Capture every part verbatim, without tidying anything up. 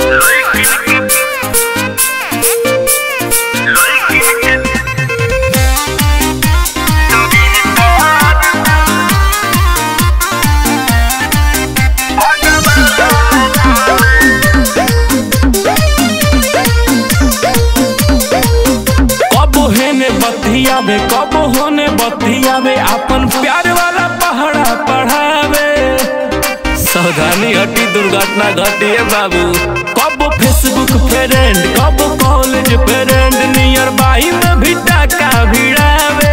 बतियावे कब होने बतियावे अपन प्यार वाला पहाड़ा पढ़ावे। सावधानी हटी दुर्घटना घटी है बाबू। कब फेसबुक फ्रेंड कब कॉलेज फ्रेंड नियर बाई में भी टाका भिड़ावे।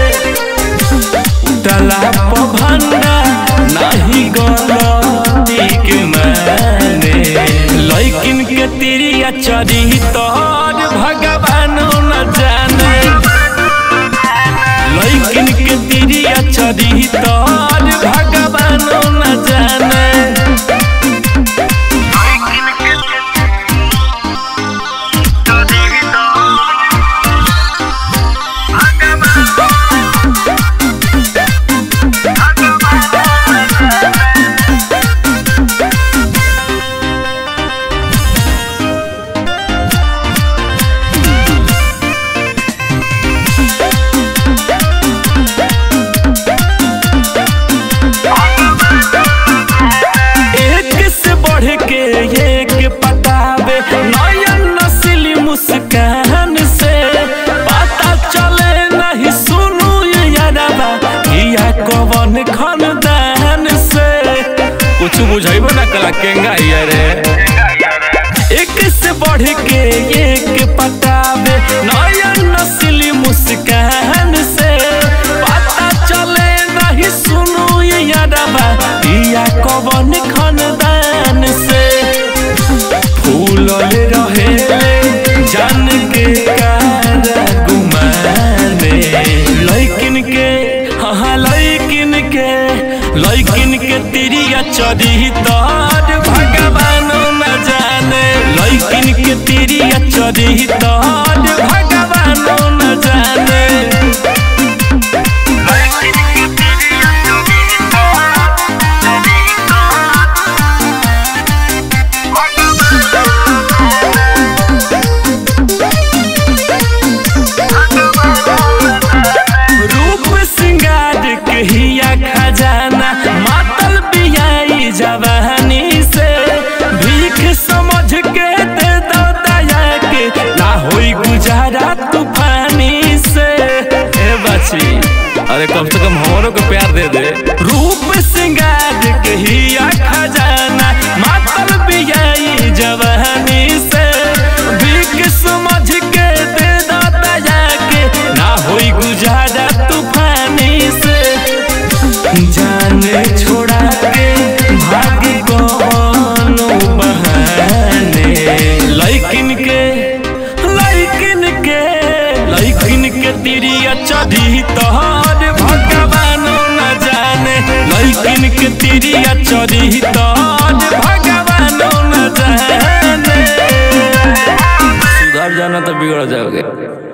डला भंडा नहीं गलती के माने लेकिन के तिरिया चढ़ी तोर भगवान न जाने। लेकिन के तिरिया चढ़ी तोर भगवान न जाने। मुस्कान से पता चले नहीं सुनू यारबा किया कवन खानदान से। कुछ बुझाइबो ना कला केंगा रे। एक से बढ़ के एक पटावे नया नस्ली मुस्कान से पता चले नहीं सुनू यारबा किया कवन खानदान से। फूल रहे जान के गुमाने लेकिन के हाँ लेकिन के लेकिन के तिरिया चढ़ी तोर भगवान न जाने। लेकिन के तिरिया चढ़ी तोर भगवान न जाने। हिया खजाना मातल बियाई जवानी से भीख समझ के दे दो दया के ना होई गुजारा तूफानी से। ए बच्ची अरे कम से कम हमरों को प्यार दे दे। रूप सिंगार के हिया खजाना मातल बियाई जवानी से भीख समझ के दे दो दया के ना होई गुजारा तूफानी से। जाने छोड़ा के भाग कोनो बहाने लेकिन के लेकिन के लेकिन के तिरिया चढ़ी तोर भगवान न जाने। लेकिन के तिरिया चढ़ी तोर भगवान न जाने। सुधर जाना तो बिगड़ जाओगे।